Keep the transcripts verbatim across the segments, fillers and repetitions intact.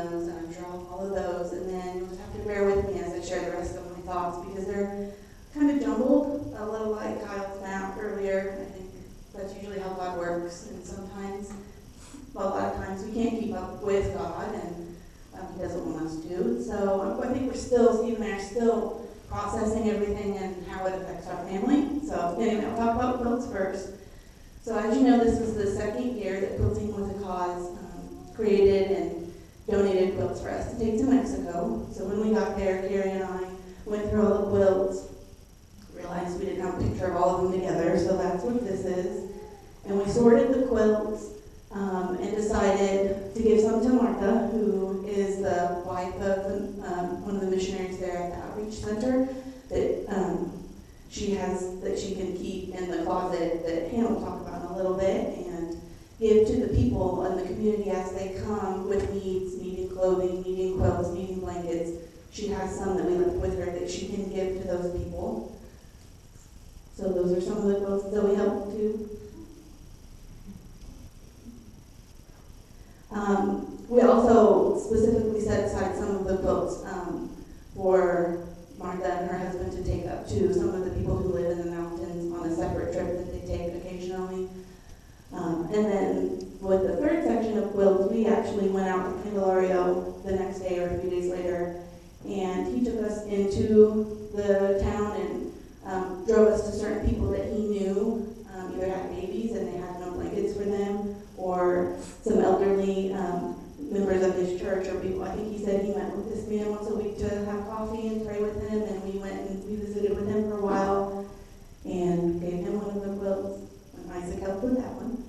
those, and I'm sure I'll follow those, and then you'll just have to bear with me as I share the rest of my thoughts, because they're kind of jumbled, a little like Kyle's map earlier. I think that's usually how God works, and sometimes, well, a lot of times we can't keep up with God, and um, He doesn't want us to. So I think we're still, Steve and I are still processing everything and how it affects our family. So anyway, I'll talk about quilts first. So as you know, this was the second year that Quilting with a Cause um, created and donated quilts for us to take to Mexico. So when we got there, Carrie and I went through all the quilts, realized we didn't have a picture of all of them together, so that's what this is. And we sorted the quilts um, and decided to give some to Martha, who is the wife of the, um, one of the missionaries there at the outreach center, that um, she has, that she can keep in the closet that Hannah will talk about in a little bit, and give to the people in the community as they come with needs, needing clothing, needing quilts, needing blankets. She has some that we left with her that she can give to those people. So those are some of the quilts that we helped to. Um, we also specifically set aside some of the quilts um, for Martha and her husband to take up to some of the people who live in the mountains on a separate trip that they take occasionally. Um, and then with the third section of quilts, we actually went out to Candelario the next day or a few days later, and he took us into the town and um, drove us to certain people that he knew um, either had babies and they had no blankets for them, or some elderly um, members of his church or people. I think he said he met with this man once a week to have coffee and pray with him, and we went and we visited with him for a while and gave him one of the quilts, and Isaac helped with that one.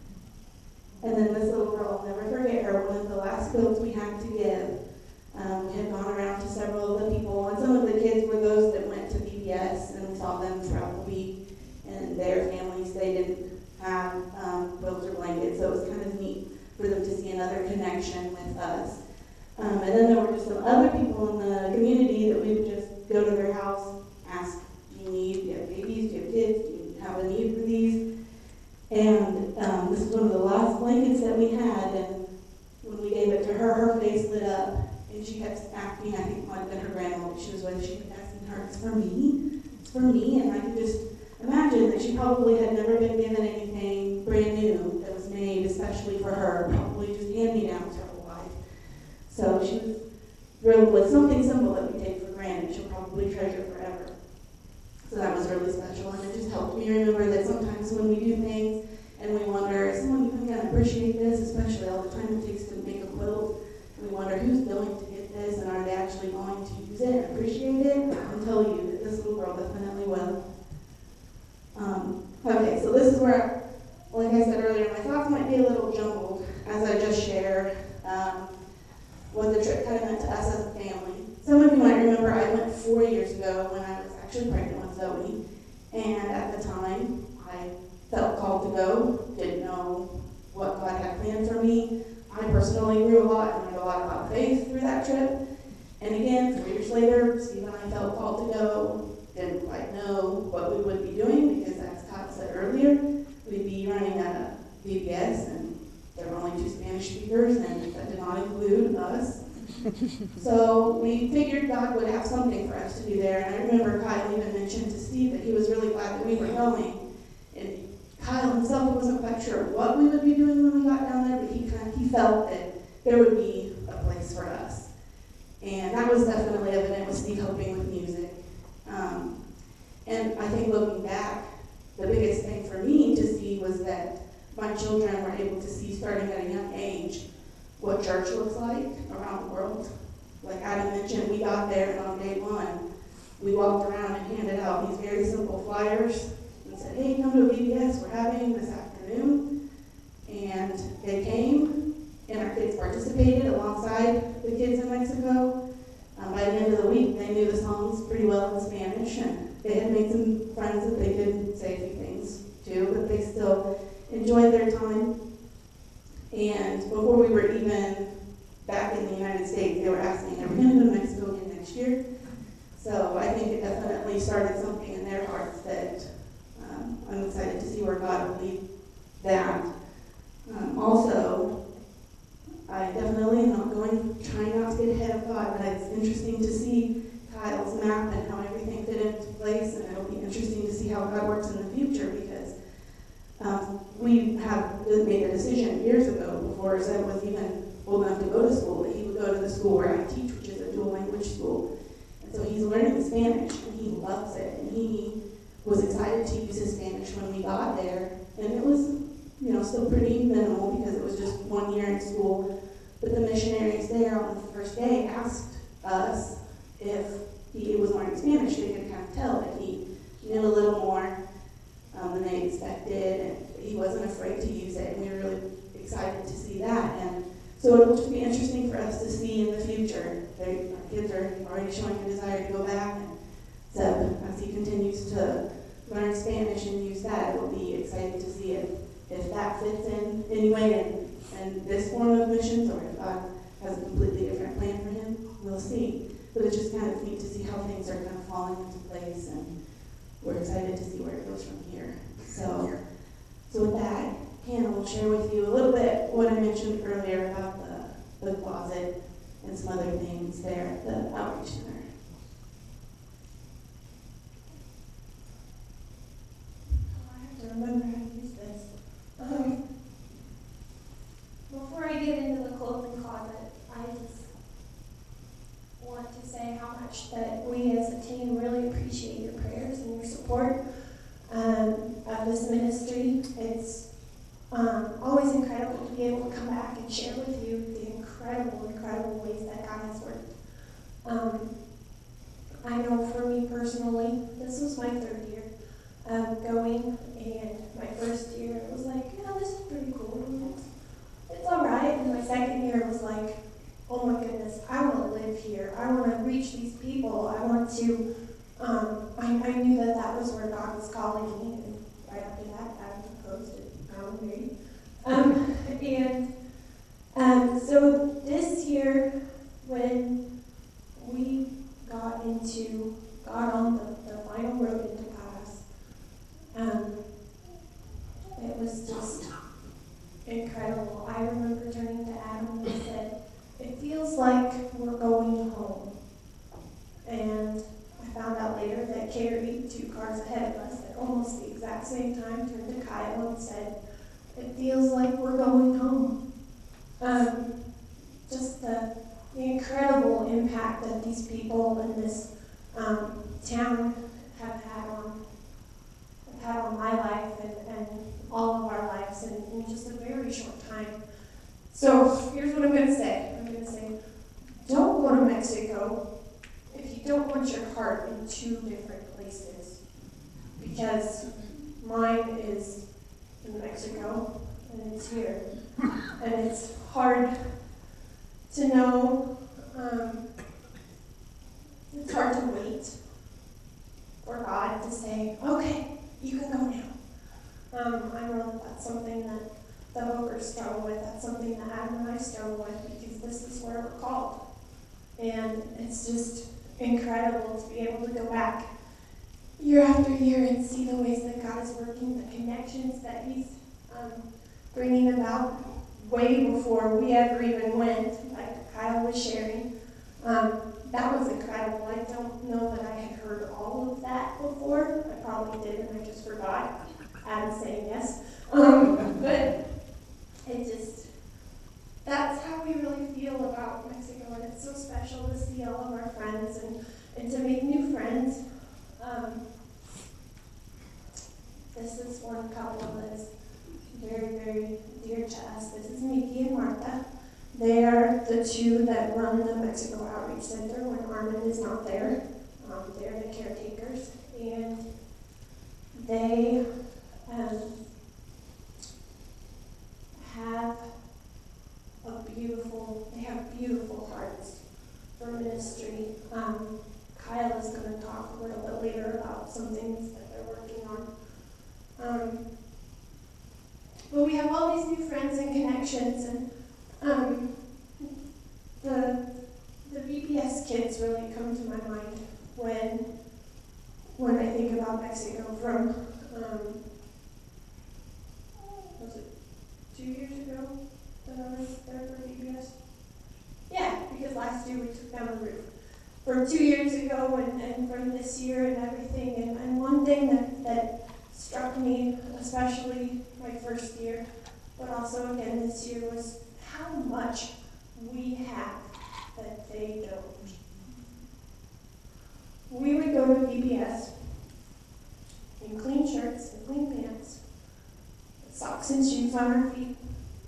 And then this little girl, I'll never forget her, one of the last quilts we had to give. Um, we had gone around to several of the people, and some of the kids were those that went to B B S, and we saw them throughout the week, and their families, they didn't have um, quilts or blankets, so it was kind of neat for them to see another connection with us. Um, and then there were just some other people in the community that we would just go to their house, ask, do you need, do you have babies, do you have kids, do you have a need for these? And um, this was one of the last blankets that we had, and when we gave it to her, her face lit up, and she kept asking, I think it might have been her grandma that she was with, she kept asking her, it's for me, it's for me, and I could just imagine that she probably had never been given anything brand new that was made especially for her, probably just hand-me-downs her whole life. So she was thrilled with something simple that we take for granted, she'll probably treasure forever. So that was really special, and it just helped me remember that sometimes when we do things and we wonder, is someone even going to appreciate this, especially all the time it takes to make a quilt, and we wonder who's willing to get this, and are they actually going to use it and appreciate it? I can tell you that this little girl definitely will. Um, okay, so this is where, like I said earlier, my thoughts might be a little jumbled as I just shared um, what the trip kind of meant to us as a family. Some of you might remember I went four years ago when I was actually pregnant with Zoe, and at the time I felt called to go, didn't know what God had planned for me. I personally grew a lot and learned a lot about faith through that trip. And again, four years later, Steve and I felt called to go, didn't quite know what we would be doing because, as Todd said earlier, we'd be running a B B S, and there were only two Spanish speakers, and that did not include us. So we figured God would have something for us to do there, and I remember Kyle even mentioned to Steve that he was really glad that we were going. And Kyle himself wasn't quite sure what we would be doing when we got down there, but he kind of, he felt that there would be a place for us. And that was definitely evident with Steve helping with music. Um, and I think looking back, the biggest thing for me to see was that my children were able to see, starting at a young age, what church looks like around the world. Like Adam mentioned, we got there, and on day one, we walked around and handed out these very simple flyers and said, hey, come to a B B S we're having this afternoon. And they came, and our kids participated alongside the kids in Mexico. Um, by the end of the week, they knew the songs pretty well in Spanish, and they had made some friends that they could say a few things to, but they still enjoyed their time. And before we were even back in the United States, they were asking, are we going to go to Mexico again next year? So I think it definitely started something in their hearts that um, I'm excited to see where God will lead that. Um, also, I definitely am not going trying school where I teach, which is a dual language school. And so he's learning Spanish, and he loves it. And he was excited to use his Spanish when we got there. And it was, you know, still pretty minimal because it was just one year in school. But the missionaries there on the first day asked us if he was learning Spanish. They could kind of tell that he knew a little more um, than they expected, and he wasn't afraid to use it. And we were really excited to see that. And so it will just be interesting for us to see in the future. They, our kids are already showing a desire to go back, and so as he continues to learn Spanish and use that, it will be exciting to see if, if that fits in anyway in, in this form of missions, or if God has a completely different plan for him. We'll see. But it's just kind of neat to see how things are kind of falling into place, and we're excited to see where it goes from here. So, so with that, Hannah will share with you a little bit what I mentioned earlier about the, the closet and some other things there at the Outreach Center. Remember how to use this. Um, before I get into the clothing closet, I just want to say how much that we as a team really appreciate your prayers and your support um, of this ministry. It's um, always incredible to be able to come back and share with you the incredible, incredible ways that God has worked. Um, I know for me personally, this was my third year um, going. And my first year, it was like, yeah, this is pretty cool. It's, it's all right. And my second year was like, oh my goodness, I want to live here. I want to reach these people. I want to, um, I, I knew that that was where God was calling me. And right after that, I proposed and found married. Um, and um, so this year, when we got into, got on the, the final road into Parras, um, it was just incredible. I remember turning to Adam and said, it feels like we're going home. And I found out later that Carrie, two cars ahead of us, at almost the exact same time, turned to Kyle and said, it feels like we're going home. Um, just the, the incredible impact that these people in this um, town have had on had on my life and, and all of our lives in, in just a very short time. So here's what I'm going to say. I'm going to say, don't go to Mexico if you don't want your heart in two different places. Because mine is in Mexico and it's here. And it's hard to know, um, it's hard to wait for God to say, okay, you can go now. Um, I know that that's something that the Hookers struggle with. That's something that Adam and I struggle with because this is where we're called. And it's just incredible to be able to go back year after year and see the ways that God is working, the connections that he's um, bringing about way before we ever even went, like Kyle was sharing. Um, that was incredible. I don't know that I had heard all of that before. I probably did, and I just forgot. Adam saying yes. Um, but it just, that's how we really feel about Mexico, and it's so special to see all of our friends and, and to make new friends. Um, this is one couple that is very, very dear to us. This is Mickey and Martha. They are the two that run the Mexico Outreach Center when Armin is not there. Um, they're the caretakers, and they um, have a beautiful, they have beautiful hearts for ministry. Um, Kyle is going to talk a little bit later about some things that they're working on. Um, but we have all these new friends and connections, and um, the the V B S kids really come to my mind when when I think about Mexico. From um, was it two years ago that I was there for V B S? Yeah, because last year we took down the roof. From two years ago and, and from this year and everything, and, and one thing that, that struck me, especially my first year, but also again this year, was how much we have that they don't. We would go to V B S in clean shirts and clean pants, socks and shoes on our feet.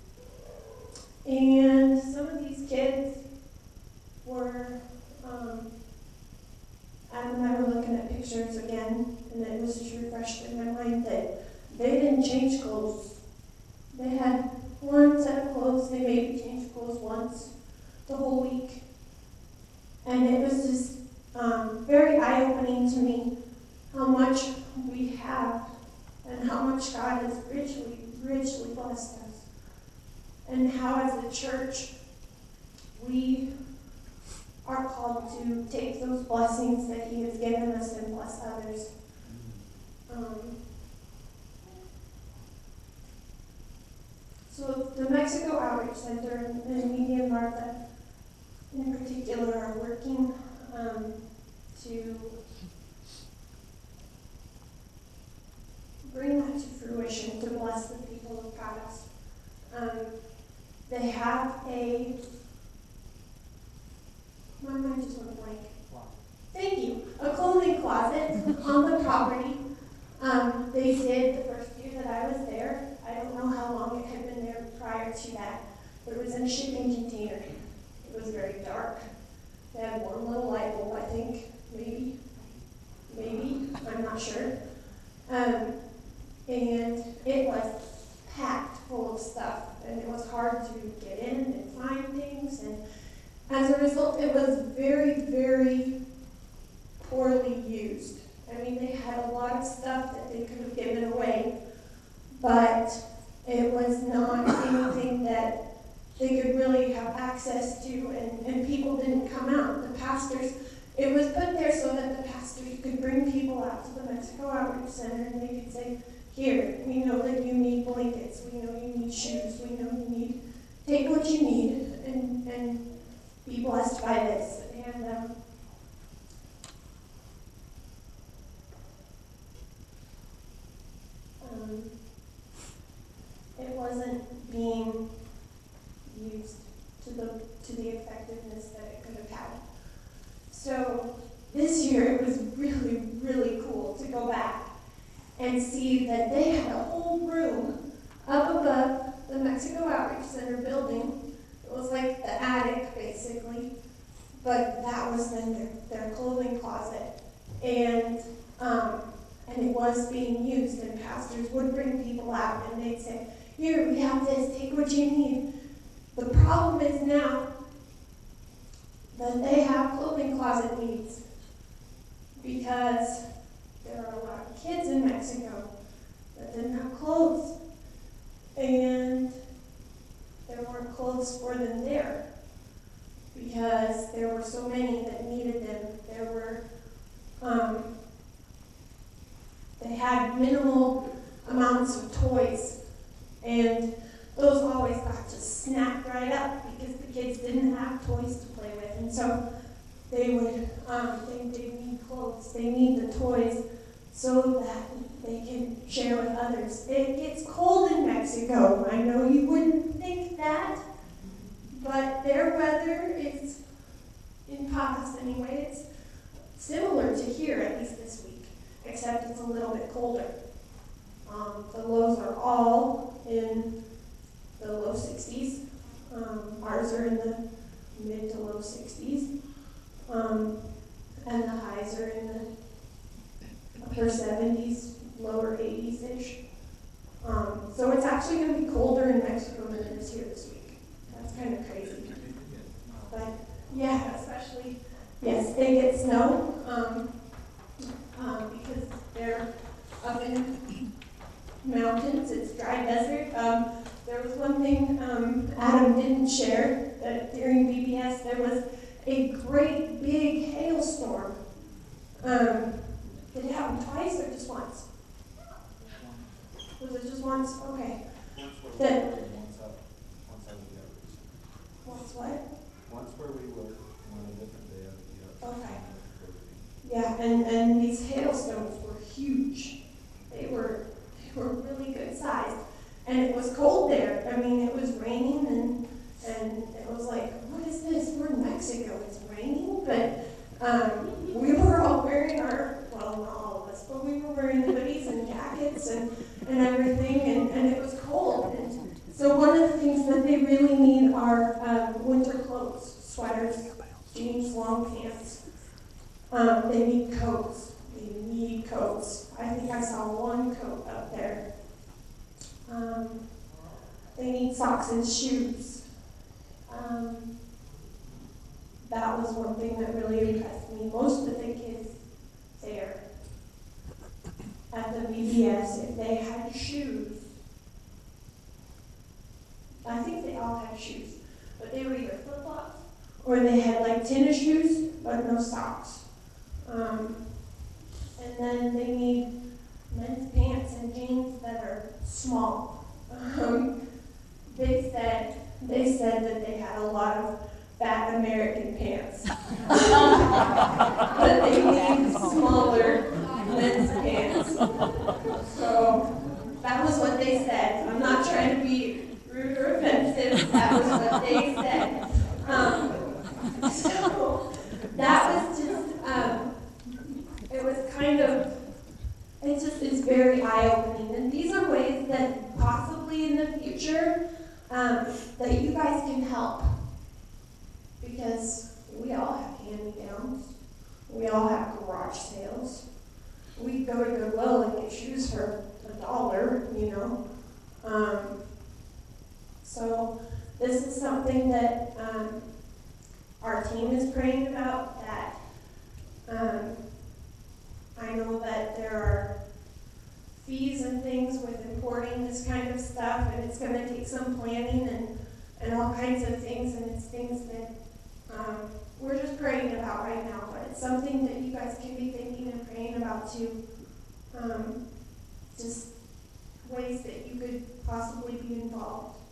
And some of these kids were, um, Adam and I were looking at pictures again, and it was just refreshed in my mind that they didn't change clothes. They had one set of clothes, they maybe changed clothes once the whole week. And it was just um, very eye-opening to me how much we have and how much God has richly, richly blessed us. And how as a church, we are called to take those blessings that He has given us and bless others. Um, so the Mexico Outreach Center and me and Martha in particular are working um, to bring that to fruition, to bless the people of Parras. Um, they have a, my mind just went blank. Thank you. A clothing closet on the property. Um, they did the first year that I was there. I don't know how long it had been there prior to that, but it was in a shipping container. It was very dark. They had one little light bulb, I think, maybe, maybe, I'm not sure. Um, and it was packed full of stuff, and it was hard to get in and find things, and as a result, it was very, very poorly used. I mean, they had a lot of stuff that they could have given away, but it was not anything that they could really have access to, and, and people didn't come out. The pastors, it was put there so that the pastors could bring people out to the Mexico Outreach Center, and they could say, here, we know that you need blankets, we know you need shoes, we know you need, take what you need, and, and be blessed by this. And um, um, it wasn't being used to the to the effectiveness that it could have had. So this year it was really, really cool to go back and see that they had a whole room up above the Mexico Outreach Center building. It was like the attic, basically, but that was then their, their clothing closet. And um, and it was being used, and pastors would bring people out, and they'd say, here, we have this, take what you need. The problem is now that they have clothing closet needs because there are a lot of kids in Mexico that didn't have clothes, and there weren't clothes for them there because there were so many that needed them. There were, um, they had minimal amounts of toys, and those always got just snapped right up because the kids didn't have toys to play with, and so they would, um, they, they need clothes, they need the toys so that they can share with others. It gets cold in Mexico. I know you wouldn't think that, but their weather is, in Parras anyway, it's similar to here, at least this week, except it's a little bit colder. Um, the lows are all in the low sixties. Um, ours are in the mid to low sixties. Um, and the highs are in the upper seventies, lower eighties-ish. Um, so it's actually going to be colder in Mexico than it is here this week. That's kind of crazy. But yeah, especially, yes, they get snow um, um, because they're up in mountains, it's dry desert. Um, there was one thing um, Adam didn't share, that during B B S there was a great big hailstorm. Um, did it happen twice or just once? Was it just once? Okay. That, once what? Once where we were, on a different day of the year. Okay. Yeah, and, and these hailstones were huge. They were they were really good sized. And it was cold there. I mean, it was raining, and and it was like, what is this? We're in weeks ago, it's raining, but um, we were all wearing our, well, not all of us, but we were wearing hoodies and jackets and, and everything, and, and it was cold. And so one of the things that they really need are um, winter clothes, sweaters, jeans, long pants. Um, they need coats. They need coats. I think I saw one coat up there. Um, they need socks and shoes. Um, that was one thing that really impressed me. Most of the kids there at the B B S, if they had shoes, I think they all had shoes, but they were either flip-flops or they had like tennis shoes, but no socks. Um, and then they need men's pants and jeans that are small. Um, they said they said that they had a lot of fat American pants, but they need smaller men's pants. So that was what they said. I'm not trying to be rude or offensive. That was what they said. Um, so that was just, um, it was kind of, it just is very eye-opening. And these are ways that possibly in the future um, that you guys can help. Because we all have hand-me-downs. We all have garage sales. We go to Goodwill and get shoes for a dollar, you know. Um, so this is something that um, our team is praying about, that um, I know that there are fees and things with importing this kind of stuff, and it's going to take some planning and, and all kinds of things, and it's things that um, we're just praying about right now, but it's something that you guys can be thinking and praying about too. Um, just ways that you could possibly be involved.